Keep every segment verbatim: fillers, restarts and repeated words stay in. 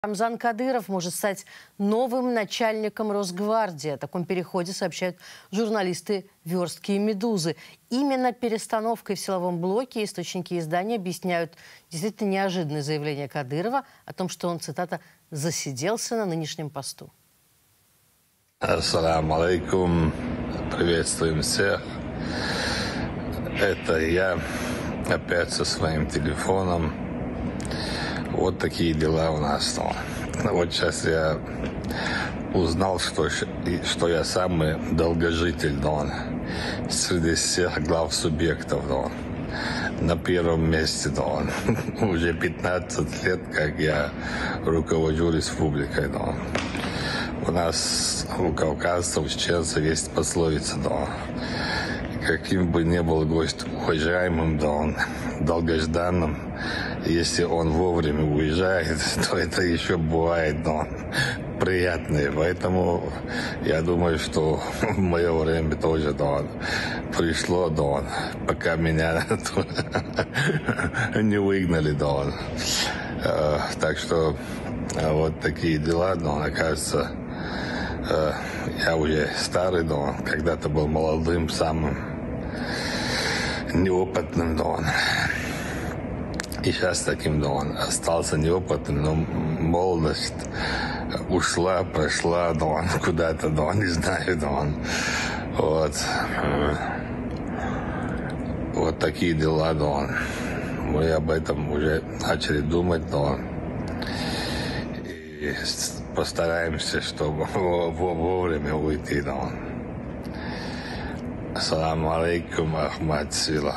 Рамзан Кадыров может стать новым начальником Росгвардии. О таком переходе сообщают журналисты «Верстки» и «Медузы». Именно перестановкой в силовом блоке источники издания объясняют действительно неожиданное заявление Кадырова о том, что он, цитата, «засиделся на нынешнем посту». Ассаламу алейкум. Приветствуем всех. Это я опять со своим телефоном. Вот такие дела у нас. Вот сейчас я узнал, что, что я самый долгожитель Дон, среди всех глав субъектов Дон. На первом месте Дон. Уже пятнадцать лет, как я руковожу республикой Дон. У нас, у кавказцев, чеченцев, есть пословица Дон. Каким бы ни был гость уважаемым Дон, долгожданным, если он вовремя уезжает, то это еще бывает, но приятное. Поэтому я думаю, что в мое время тоже, да, пришло, да, пока меня не выгнали, да. Так что вот такие дела, да, оказывается, я уже старый, да, когда-то был молодым, самым неопытным, да. И сейчас таким, да, он остался неопытным, но молодость ушла, прошла, да, он куда-то, да, не знаю, да, он, вот, вот такие дела, да, он. Мы об этом уже начали думать, да, и постараемся, чтобы вовремя уйти, да. Ассаламу алейкум, Ахмад Сила.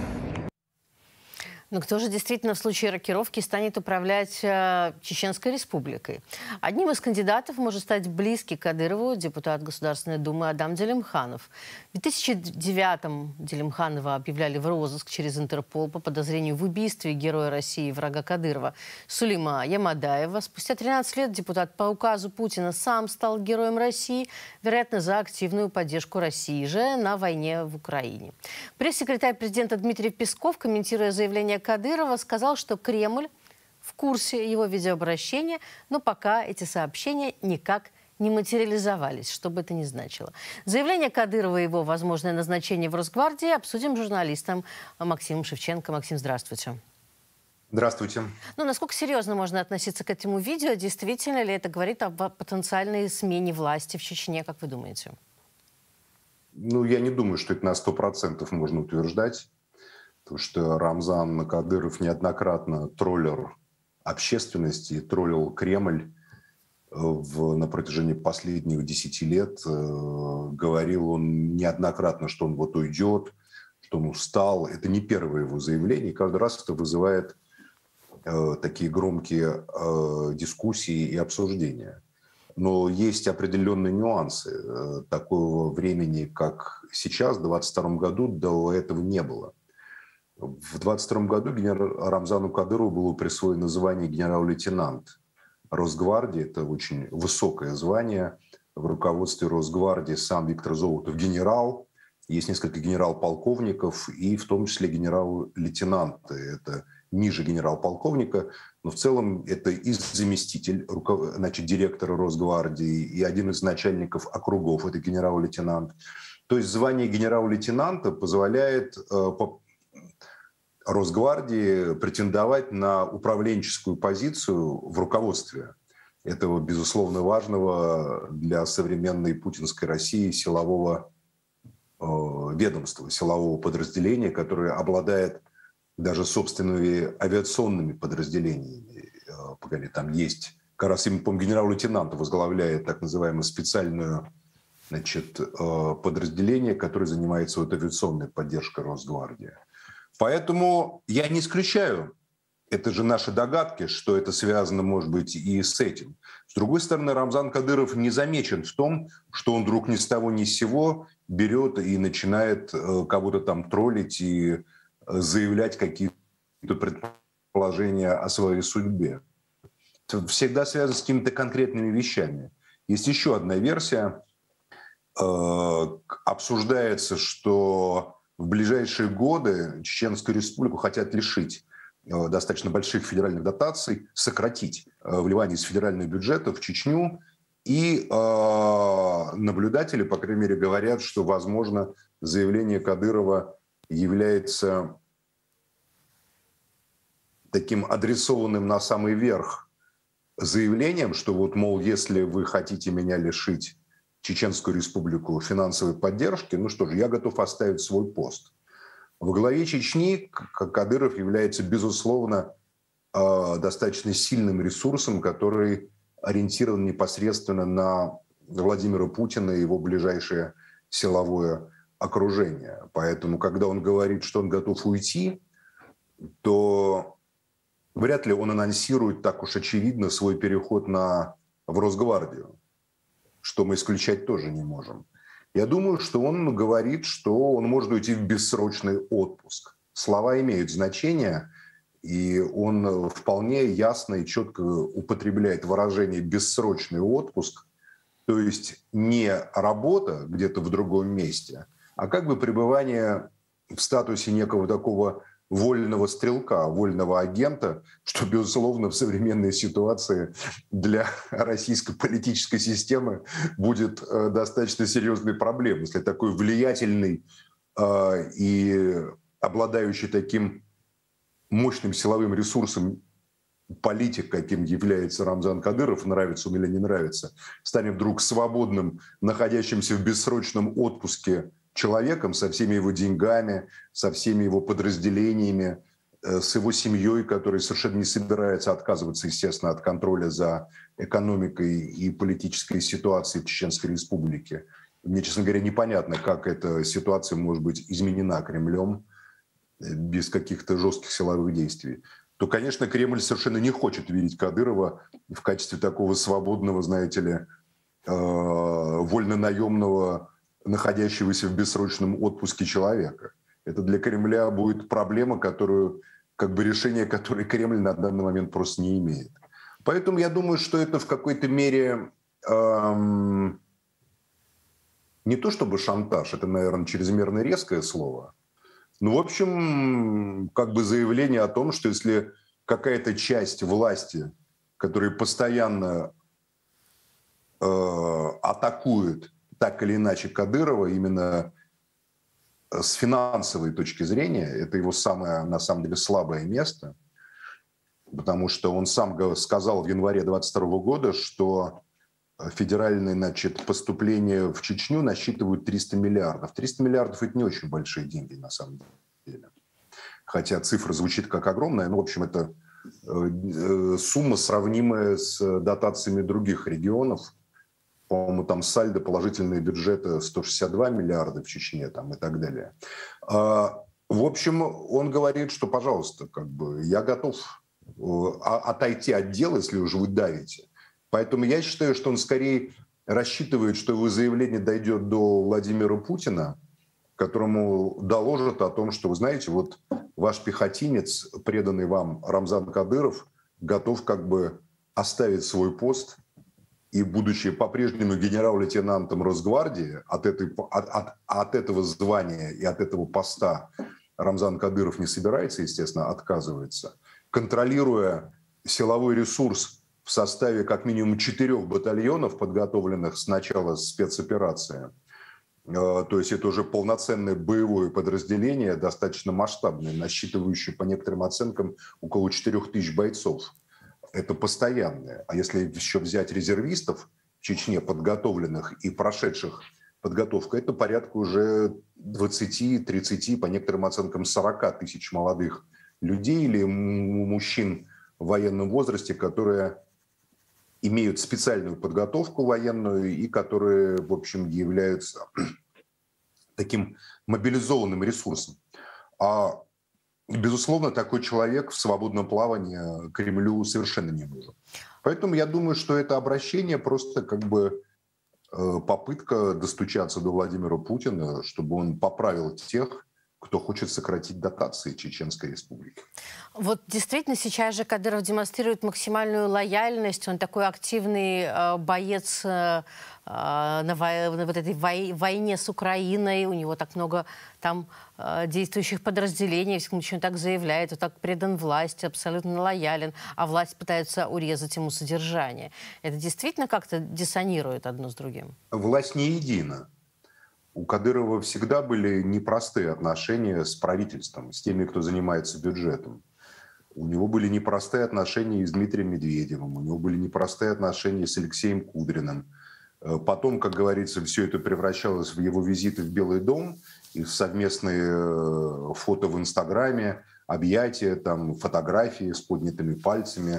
Но кто же действительно в случае рокировки станет управлять э, Чеченской республикой? Одним из кандидатов может стать близкий Кадырову депутат Государственной Думы Адам Делимханов. В две тысячи девятом Делимханова объявляли в розыск через Интерпол по подозрению в убийстве героя России, врага Кадырова, Сулейма Ямадаева. Спустя тринадцать лет депутат по указу Путина сам стал героем России, вероятно, за активную поддержку России же на войне в Украине. Пресс-секретарь президента Дмитрий Песков, комментируя заявление Кадырова, сказал, что Кремль в курсе его видеообращения, но пока эти сообщения никак не материализовались, что бы это ни значило. Заявление Кадырова и его возможное назначение в Росгвардии обсудим с журналистом Максимом Шевченко. Максим, здравствуйте. Здравствуйте. Ну, насколько серьезно можно относиться к этому видео? Действительно ли это говорит о потенциальной смене власти в Чечне, как вы думаете? Ну, я не думаю, что это на сто процентов можно утверждать. Потому что Рамзан Кадыров неоднократно троллер общественности, троллил Кремль в, на протяжении последних десяти лет. Говорил он неоднократно, что он вот уйдет, что он устал. Это не первое его заявление. И каждый раз это вызывает э, такие громкие э, дискуссии и обсуждения. Но есть определенные нюансы. Такого времени, как сейчас, в двадцать втором году, до этого не было. В двадцать втором году генерал Рамзану Кадырову было присвоено звание генерал-лейтенант Росгвардии. Это очень высокое звание. В руководстве Росгвардии сам Виктор Золотов генерал. Есть несколько генерал-полковников и в том числе генерал-лейтенанты. Это ниже генерал-полковника. Но в целом это и заместитель значит, директора Росгвардии, и один из начальников округов. Это генерал-лейтенант. То есть звание генерал-лейтенанта позволяет Росгвардии претендовать на управленческую позицию в руководстве этого, безусловно, важного для современной путинской России силового э, ведомства, силового подразделения, которое обладает даже собственными авиационными подразделениями. Э, погоди, там есть, как раз именно, по-моему, генерал-лейтенант возглавляет так называемую специальную значит, э, подразделение, которое занимается вот авиационной поддержкой Росгвардии. Поэтому я не исключаю, это же наши догадки, что это связано, может быть, и с этим. С другой стороны, Рамзан Кадыров не замечен в том, что он вдруг ни с того ни с сего берет и начинает кого-то там троллить и заявлять какие-то предположения о своей судьбе. Это всегда связано с какими-то конкретными вещами. Есть еще одна версия. Обсуждается, что в ближайшие годы Чеченскую республику хотят лишить достаточно больших федеральных дотаций, сократить вливание из федерального бюджета в Чечню. И э, наблюдатели, по крайней мере, говорят, что, возможно, заявление Кадырова является таким адресованным на самый верх заявлением, что вот, мол, если вы хотите меня лишить, Чеченскую республику, финансовой поддержки, ну что же, я готов оставить свой пост. Во главе Чечни Кадыров является, безусловно, э, достаточно сильным ресурсом, который ориентирован непосредственно на Владимира Путина и его ближайшее силовое окружение. Поэтому, когда он говорит, что он готов уйти, то вряд ли он анонсирует так уж очевидно свой переход на, в Росгвардию, что мы исключать тоже не можем. Я думаю, что он говорит, что он может уйти в бессрочный отпуск. Слова имеют значение, и он вполне ясно и четко употребляет выражение «бессрочный отпуск», то есть не работа где-то в другом месте, а как бы пребывание в статусе некого такого вольного стрелка, вольного агента, что, безусловно, в современной ситуации для российской политической системы будет э, достаточно серьезной проблемой. Если такой влиятельный э, и обладающий таким мощным силовым ресурсом политик, каким является Рамзан Кадыров, нравится он или не нравится, станет вдруг свободным, находящимся в бессрочном отпуске человеком со всеми его деньгами, со всеми его подразделениями, с его семьей, которая совершенно не собирается отказываться, естественно, от контроля за экономикой и политической ситуацией в Чеченской Республике. Мне, честно говоря, непонятно, как эта ситуация может быть изменена Кремлем без каких-то жестких силовых действий. То, конечно, Кремль совершенно не хочет видеть Кадырова в качестве такого свободного, знаете ли, вольнонаемного, находящегося в бессрочном отпуске человека. Это для Кремля будет проблема, которую, как бы решение которой Кремль на данный момент просто не имеет. Поэтому я думаю, что это в какой-то мере эм, не то чтобы шантаж, это, наверное, чрезмерно резкое слово, но, в общем, как бы заявление о том, что если какая-то часть власти, которая постоянно э, атакует так или иначе Кадырова именно с финансовой точки зрения, это его самое, на самом деле, слабое место, потому что он сам сказал в январе двадцать второго года, что федеральные, значит, поступления в Чечню насчитывают триста миллиардов. триста миллиардов – это не очень большие деньги, на самом деле. Хотя цифра звучит как огромная, но, в общем, это сумма, сравнимая с дотациями других регионов. По-моему, там сальдо положительные бюджеты сто шестьдесят два миллиарда в Чечне там, и так далее. В общем, он говорит, что, пожалуйста, как бы, я готов отойти от дела, если уже вы давите. Поэтому я считаю, что он скорее рассчитывает, что его заявление дойдет до Владимира Путина, которому доложат о том, что, вы знаете, вот ваш пехотинец, преданный вам Рамзан Кадыров, готов как бы оставить свой пост. И, будучи по-прежнему генерал-лейтенантом Росгвардии, от, этой, от, от, от этого звания и от этого поста Рамзан Кадыров не собирается, естественно, отказывается, контролируя силовой ресурс в составе как минимум четырех батальонов, подготовленных с начала спецоперации. То есть это уже полноценное боевое подразделение, достаточно масштабное, насчитывающее, по некоторым оценкам, около четырех тысяч бойцов. Это постоянное. А если еще взять резервистов в Чечне, подготовленных и прошедших подготовку, это порядка уже двадцати-тридцати, по некоторым оценкам сорока тысяч молодых людей или мужчин в военном возрасте, которые имеют специальную подготовку военную и которые, в общем, являются таким мобилизованным ресурсом. А безусловно, такой человек в свободном плавании Кремлю совершенно не нужен. Поэтому я думаю, что это обращение просто как бы попытка достучаться до Владимира Путина, чтобы он поправил тех, кто хочет сократить дотации Чеченской Республики. Вот действительно сейчас же Кадыров демонстрирует максимальную лояльность. Он такой активный э, боец э, на, на вот этой вой, войне с Украиной. У него так много там э, действующих подразделений. Он так заявляет, он так предан власти, абсолютно лоялен. А власть пытается урезать ему содержание. Это действительно как-то диссонирует одно с другим? Власть не едина. У Кадырова всегда были непростые отношения с правительством, с теми, кто занимается бюджетом. У него были непростые отношения и с Дмитрием Медведевым, у него были непростые отношения с Алексеем Кудриным. Потом, как говорится, все это превращалось в его визиты в Белый дом и в совместные фото в Инстаграме, объятия, там, фотографии с поднятыми пальцами,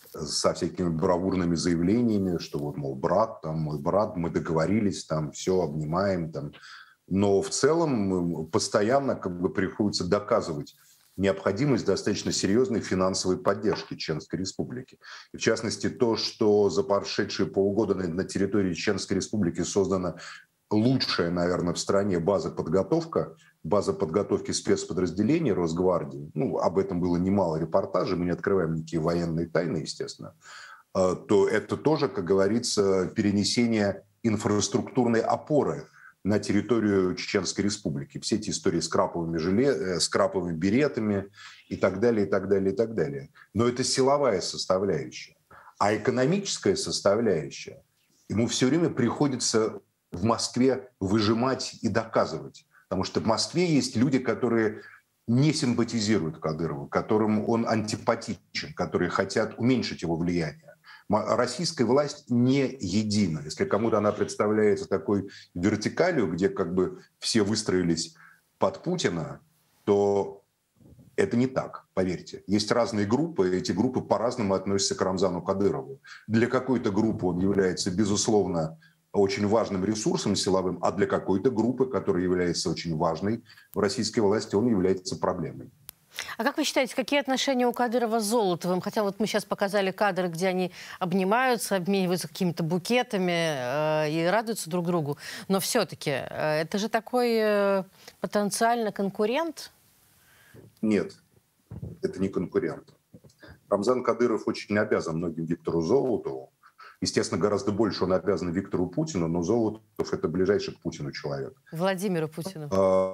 со всякими бравурными заявлениями, что вот, мол, брат, там, мой брат, мы договорились, там, все, обнимаем, там. Но в целом постоянно как бы приходится доказывать необходимость достаточно серьезной финансовой поддержки Чеченской Республики. И в частности, то, что за прошедшие полгода на, на территории Чеченской Республики создана лучшая, наверное, в стране база подготовка, база подготовки спецподразделений Росгвардии, ну, об этом было немало репортажей, мы не открываем никакие военные тайны, естественно, то это тоже, как говорится, перенесение инфраструктурной опоры на территорию Чеченской Республики. Все эти истории с краповыми, жиле... с краповыми беретами и так далее, и так далее, и так далее. Но это силовая составляющая. А экономическая составляющая, ему все время приходится в Москве выжимать и доказывать. Потому что в Москве есть люди, которые не симпатизируют Кадырову, которым он антипатичен, которые хотят уменьшить его влияние. Российская власть не едина. Если кому-то она представляется такой вертикалью, где как бы все выстроились под Путина, то это не так, поверьте. Есть разные группы, и эти группы по-разному относятся к Рамзану Кадырову. Для какой-то группы он является, безусловно, очень важным ресурсом силовым, а для какой-то группы, которая является очень важной в российской власти, он является проблемой. А как вы считаете, какие отношения у Кадырова с Золотовым? Хотя вот мы сейчас показали кадры, где они обнимаются, обмениваются какими-то букетами э, и радуются друг другу. Но все-таки э, это же такой э, потенциально конкурент? Нет, это не конкурент. Рамзан Кадыров очень обязан многим Виктору Золотову. Естественно, гораздо больше он обязан Виктору Путину, но Золотов – это ближайший к Путину человек. Владимиру Путину.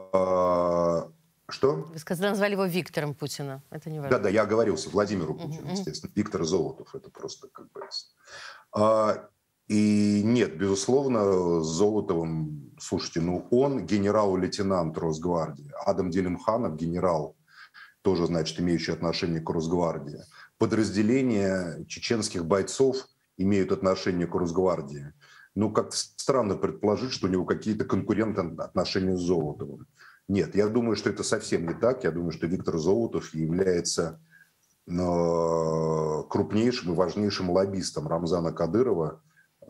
А, что? Вы сказали, назвали его Виктором Путина. Это не важно. Да-да, я оговорился. Владимиру Путину, uh-huh. естественно. Виктор Золотов – это просто как бы... А, и нет, безусловно, с Золотовым, слушайте, ну он генерал-лейтенант Росгвардии, Адам Делимханов, генерал, тоже, значит, имеющий отношение к Росгвардии. Подразделения чеченских бойцов имеют отношение к Росгвардии. Ну, как-то странно предположить, что у него какие-то конкурентные отношения с Золотовым. Нет, я думаю, что это совсем не так. Я думаю, что Виктор Золотов является крупнейшим и важнейшим лоббистом Рамзана Кадырова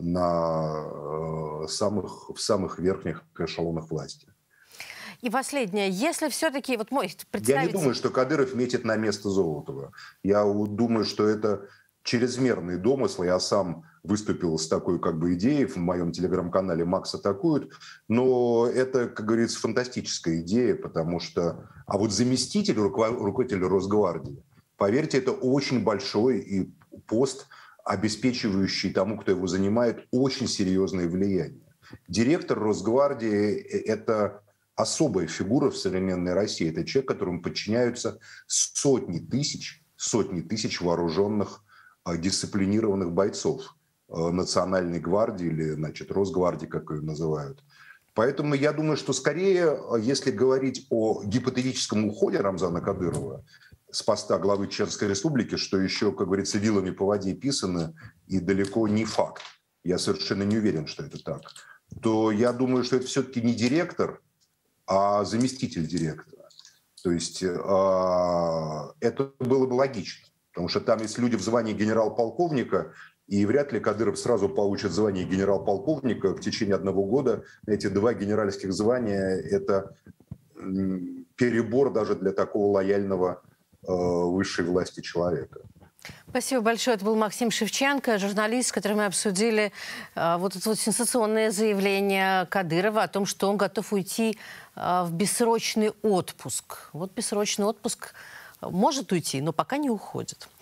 на самых, в самых верхних эшелонах власти. И последнее. Если все-таки... Вот мой представитель... Я не думаю, что Кадыров метит на место Золотова. Я думаю, что это чрезмерные домыслы. Я сам выступил с такой как бы идеей в моем телеграм-канале «Макс атакует». Но это, как говорится, фантастическая идея, потому что... А вот заместитель руководителя Росгвардии, поверьте, это очень большой и пост, обеспечивающий тому, кто его занимает, очень серьезное влияние. Директор Росгвардии – это особая фигура в современной России. Это человек, которому подчиняются сотни тысяч, сотни тысяч вооруженных, дисциплинированных бойцов Национальной гвардии или, значит, Росгвардии, как ее называют. Поэтому я думаю, что скорее, если говорить о гипотетическом уходе Рамзана Кадырова с поста главы Чеченской Республики, что еще, как говорится, вилами по воде писано, и далеко не факт, я совершенно не уверен, что это так, то я думаю, что это все-таки не директор, а заместитель директора. То есть э, это было бы логично, потому что там есть люди в звании генерал-полковника, и вряд ли Кадыров сразу получит звание генерал-полковника в течение одного года. Эти два генеральских звания – это перебор даже для такого лояльного э, высшей власти человека. Спасибо большое. Это был Максим Шевченко, журналист, с которым мы обсудили э, вот это вот сенсационное заявление Кадырова о том, что он готов уйти э, в бессрочный отпуск. Вот бессрочный отпуск может уйти, но пока не уходит.